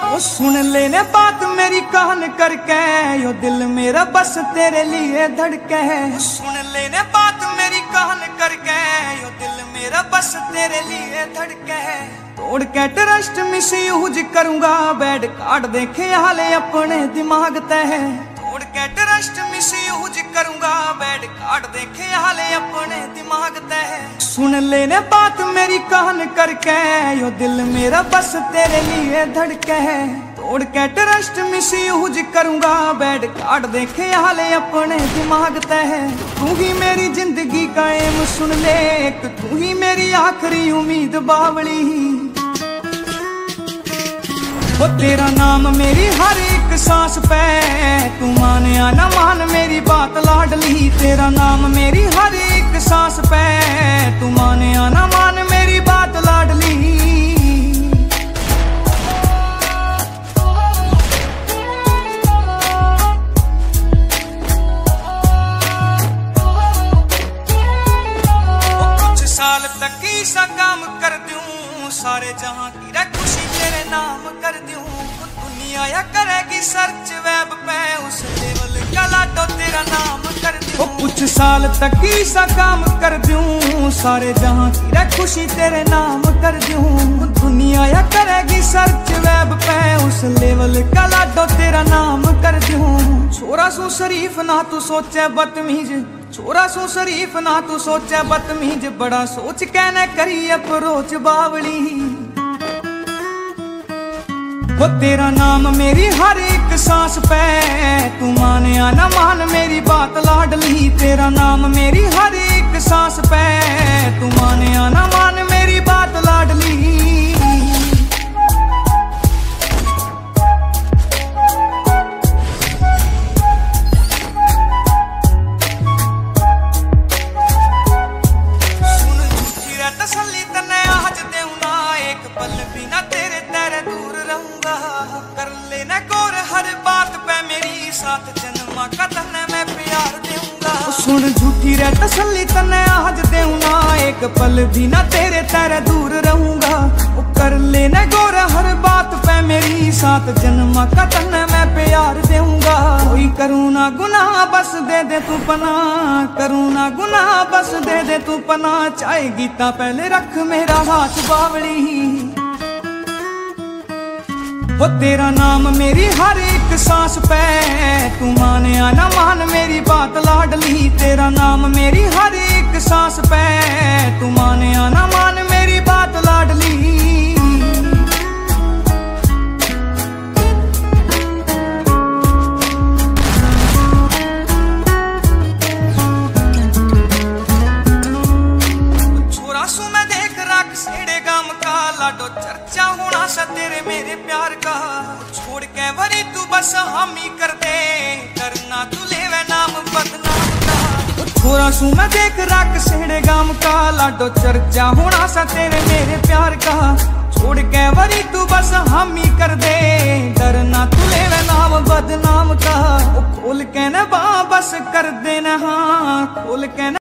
ओ सुन लेने बात मेरी कान करके, यो दिल मेरा बस तेरे लिए धड़के। सुन लेने बात मेरी कान करके, यो दिल मेरा बस तेरे लिए धड़के। तोड़ के ट्रस्ट मिस यूज करूंगा, बैड कार्ड देखे हाले अपने दिमाग तय। तोड़ के ट्रस्ट मिस यूज करूंगा, बैड कार्ड देखे हाले अपने दिमाग तय। सुन लेने बात मेरी कान करके, यो दिल मेरा बस तेरे लिए धड़के। तोड़ के ट्रस्ट मिस यूज करूंगा, बैड कार्ड देखे हाले अपने दिमाग तय। तू ही मेरी जिंदगी का एम सुन ले, एक तू ही मेरी आखिरी उम्मीद बावली। वो तेरा नाम मेरी हर एक सांस पे, तू माने या ना मान मेरी बात लाडली। तेरा नाम मेरी हर एक सांस पे, तू माने या ना मान मेरी बात लाडली। कुछ साल तक ऐसा काम कर दूं, सारे जहां की खुशी तेरे नाम कर दूं। दुनिया या करेगी सर्च वेब पे, उस लेवल का लाडो तेरा नाम कर दूं। कुछ साल तक ऐसा काम कर दूं, सारे जहां की खुशी तेरे नाम कर दूं। दुनिया या करेगी सर्च वेब पे, उस लेवल का लाडो तेरा नाम कर दूं। छोरा सू शरीफ ना तू सोचे बदतमीज, छोरा सू शरीफ ना तू सोचे बदतमीज। बड़ा सोच कहने करी अप्रोच बावली। वो तेरा नाम मेरी हर एक सांस पे, तू माने या ना मान मेरी बात लाडली। तेरा नाम मेरी हर एक सांस पे, तू माने या ना मान मेरी बात लाडली। सुन झूठी रे तसल्ली तने आज देऊं ना, एक पल भी ना तेरे तेरे दूर रहूंगा। कर लेना गौर हर बात पे मेरी, साथ जन्मा का तन्ने मैं प्यार दूंगा। सुन झूठी रे तसल्ली तन्ने आज देऊंगा, एक पल भी ना तेरे तेरे दूर रहूंगा। कर लेना गौर हर बात पे मेरी, साथ जन्मा का तन्ने मैं प्यार दूंगा। कोई करूँ ना गुनाह बस दे दे तू पना, करूँ ना गुनाह बस दे दे तू पना। चाहे गीता पहले रख मेरा हाथ बावली। वो तेरा नाम मेरी हर एक सांस पे, तू माने या ना मान मेरी बात लाडली। तेरा नाम मेरी हर एक सांस पे, तू माने या ना मान मेरी बात लाडली। छोरा सू मैं देख रख सेड़े गाम का, लाडो चर्चा होना सा तेरे मेरे प्यार का। छोड़ के वरी तू बस हामी कर दे, करना तू लेवे नाम बदनाम का। छोरा सू मैं देख रख सेड़े गाम का, लाडो चर्चा होना सा तेरे मेरे प्यार का। छोड़ के वरी तू बस हामी कर दे, डरना तू लेवे नाम बदनाम का। खोल के न बस कर देना, हाँ खोल के न